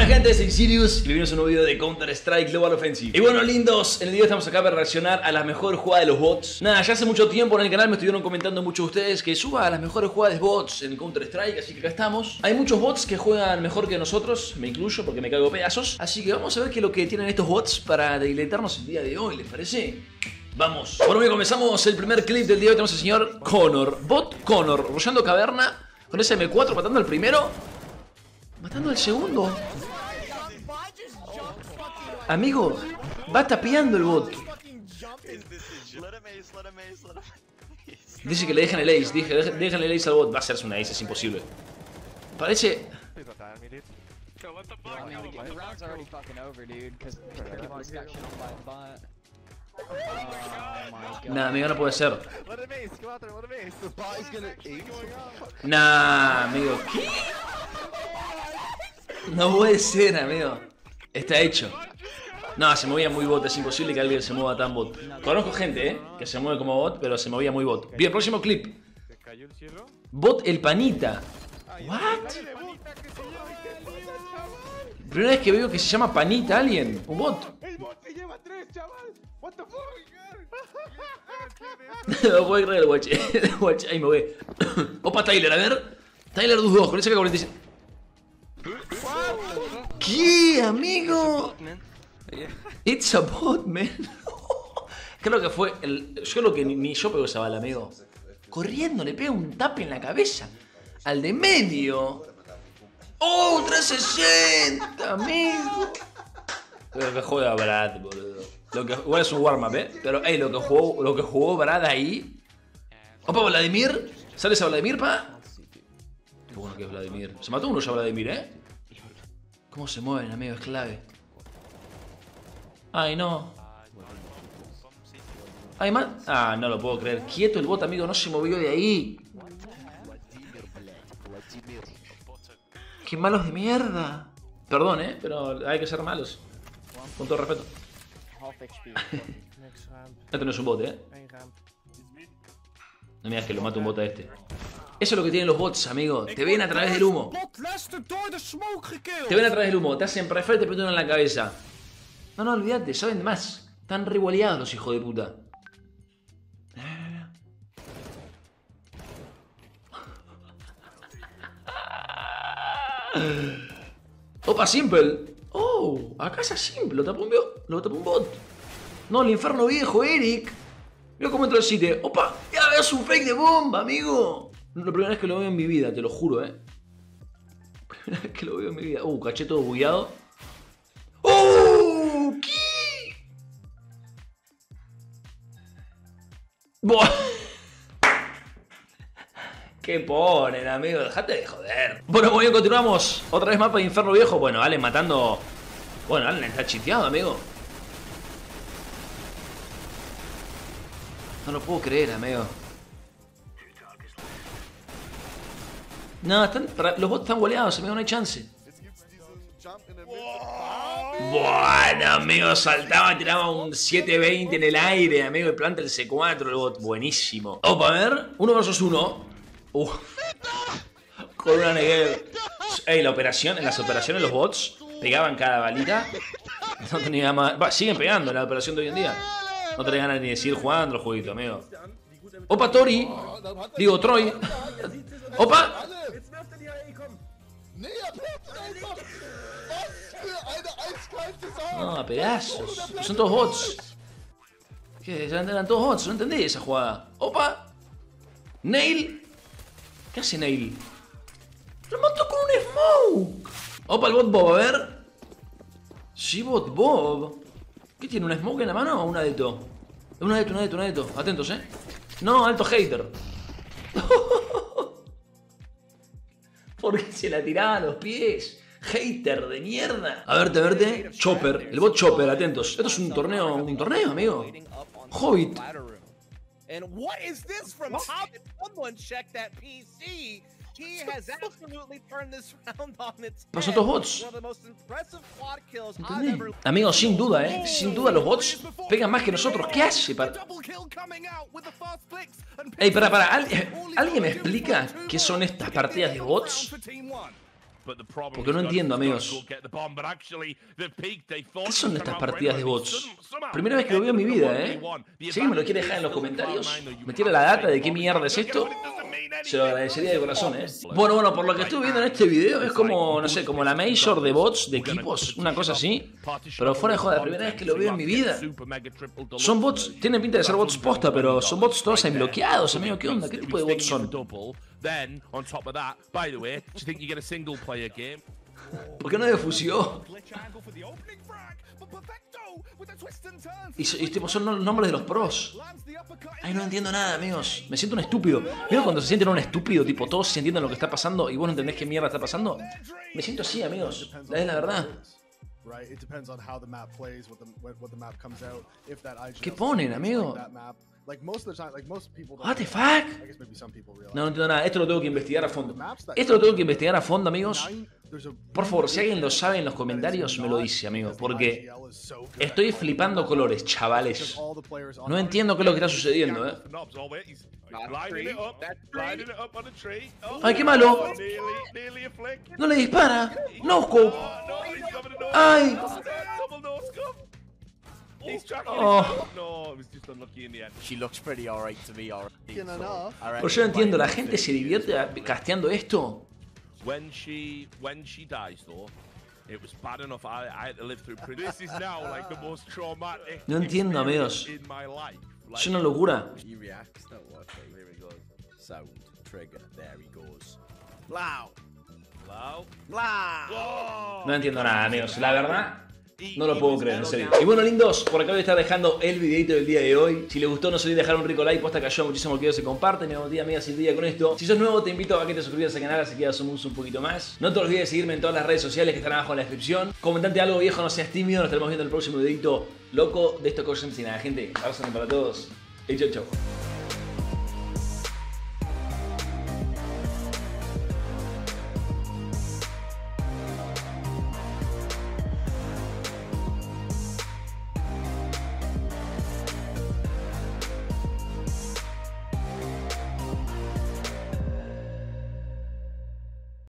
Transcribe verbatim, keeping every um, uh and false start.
Buena gente, soy Sirius y bienvenidos a un nuevo video de Counter-Strike Global Offensive. Y bueno, lindos, en el video estamos acá para reaccionar a las mejores jugadas de los bots. Nada, ya hace mucho tiempo en el canal me estuvieron comentando muchos de ustedes que suba a las mejores jugadas de bots en Counter-Strike, así que acá estamos. Hay muchos bots que juegan mejor que nosotros, me incluyo porque me cago pedazos. Así que vamos a ver qué es lo que tienen estos bots para deleitarnos el día de hoy, ¿les parece? Vamos. Bueno, bien, comenzamos el primer clip del día de hoy. Tenemos al señor Connor, bot Connor, rollando caverna con ese M cuatro, matando al primero, matando al segundo. Amigo, va tapeando el bot. Dice que le dejan el ace, dije, dejan el ace al bot. Va a hacerse una ace, es imposible. Parece... Nah, amigo, no puede ser. Nah, amigo, ¿qué? No puede ser, amigo. Está hecho. No, se movía muy bot, es imposible que alguien se mueva tan bot. Conozco gente, eh, que se mueve como bot, pero se movía muy bot. Bien, próximo clip. Bot el panita. What? Primera vez que veo que se llama panita alguien. Un bot. El bot se lleva tres, chaval. What the fuck? No puedo creer el watch. El watch, ahí me voy. Opa, Tyler, a ver. Tyler dos, con ese K cuarenta y seis. ¿Qué, amigo? It's a bot, man. Creo que fue el... Yo creo que ni, ni yo pego esa bala, amigo. Corriendo, le pega un tape en la cabeza al de medio. ¡Oh! trescientos sesenta, amigo. Lo que juega Brad, boludo. Lo que, igual es un warm-up, eh. Pero, hey, lo que jugó, lo que jugó Brad ahí. Opa, Vladimir. ¿Sale esa Vladimir, pa? Qué bueno que es Vladimir. Se mató uno ya Vladimir, eh. ¿Cómo se mueven, amigo? Es clave. Ay, no. Ay, man. Ah, no lo puedo creer. Quieto el bot, amigo. No se movió de ahí. Qué malos de mierda. Perdón, eh. Pero hay que ser malos. Con todo respeto. Este no es un bot, eh. No me digas que lo mata un bot a este. Eso es lo que tienen los bots, amigo. Te ven a través del humo. Te ven a través del humo. Te hacen prefer y te pegan en la cabeza. No, no, olvídate. Saben más. Están revoleados los hijos de puta. Opa, Simple. Oh, acá es Simple. Lo tapó un, lo tapó un bot. No, el infierno viejo, Eric. Mira cómo entra el sitio. Opa, ya ves un fake de bomba, amigo. La primera vez que lo veo en mi vida, te lo juro, eh. Primera vez que lo veo en mi vida. Uh, caché todo bugueado. ¡Oh! ¿Qué? Buah. ¿Qué ponen, amigo? Dejate de joder. Bueno, muy bien, continuamos. Otra vez mapa de infierno viejo. Bueno, Allen matando. Bueno, Allen está chiteado, amigo. No lo puedo creer, amigo. No, están, los bots están goleados, amigo, no hay chance. Bueno, amigo, saltaba, tiraba un siete veinte en el aire, amigo, y planta el C cuatro el bot. Buenísimo. Opa, a ver, uno versus uno. Uh. Con una neguel. Ey, la operación, en las operaciones los bots pegaban cada balita. No tenía más. Va, siguen pegando en la operación de hoy en día. No tenés ganas ni de seguir jugando el jueguito, amigo. Opa, Tori. Digo, Troy. Opa. No, a pedazos. Son todos bots. ¿Qué? Eran todos bots, no entendí esa jugada. Opa. Nail. ¿Qué hace Nail? ¡Lo mató con un smoke! Opa, el bot Bob, a ver. Sí, bot Bob. ¿Qué tiene? ¿Una smoke en la mano o una de to? Una de to, una de to, una de to. Atentos, eh. No, alto hater. ¿Por qué se la tiraba a los pies? Hater de mierda. A verte, a verte. Chopper. El bot Chopper, atentos. Esto es un torneo, un torneo, amigo. Hobbit. And what is this from Hobbit? Someone check that P C. He has absolutely turned this round on its head. Son todos bots. One of the most impressive quad kills I've ever... Amigo, sin duda, eh. Sin duda los bots pegan más que nosotros. ¿Qué hace para...? Ey, para, para. ¿Alguien, ¿Alguien me explica qué son estas partidas de bots? Porque no entiendo, amigos. ¿Qué son estas partidas de bots? Primera vez que lo veo en mi vida, ¿eh? Si alguien me lo quiere dejar en los comentarios, me tira la data de qué mierda es esto, se lo agradecería de corazón, ¿eh? Bueno, bueno, por lo que estuve viendo en este video es como, no sé, como la Major de bots, de equipos, una cosa así. Pero fuera de joda, la primera vez que lo veo en mi vida. Son bots, tienen pinta de ser bots posta, pero son bots todos ahí bloqueados, amigo. ¿Qué onda? ¿Qué tipo de bots son? ¿Por qué no defusió? Y, y tipo, son los nombres de los pros. Ay, no entiendo nada, amigos. Me siento un estúpido. ¿Vieron cuando se sienten un estúpido? Tipo, todos se entienden lo que está pasando y vos no entendés qué mierda está pasando. Me siento así, amigos. La es la verdad. ¿Qué ponen, amigo? What the fuck? No, no entiendo nada. Esto lo tengo que investigar a fondo. Esto lo tengo que investigar a fondo, amigos. Por favor, si alguien lo sabe en los comentarios, me lo dice, amigo. Porque estoy flipando colores, chavales. No entiendo qué es lo que está sucediendo, eh. Ay, qué malo. No le dispara. No scope. Ay. Oh. Pues yo no entiendo, ¿la gente se divierte casteando esto? When she when she dies though, it was bad enough I, I had to live through. This is now like the most traumatic. No entiendo, amigos. In my life. Es una locura. He reacts, not working. Here he goes. Sound trigger. There he goes. Blau. Blau. Blau. No entiendo nada, amigos. La verdad, no lo puedo creer, en serio. Y bueno, lindos, por acá voy a estar dejando el videito del día de hoy. Si les gustó, no se olviden dejar un rico like. Posta que ayuda muchísimo que se comparte. Mi día, amigas, el día con esto. Si sos nuevo, te invito a que te suscribas al canal, así que somos un poquito más. No te olvides de seguirme en todas las redes sociales que están abajo en la descripción. Comentante algo, viejo, no seas tímido. Nos estaremos viendo en el próximo videito loco de esto que os enseña, gente. Abrazo para todos y chau, chau.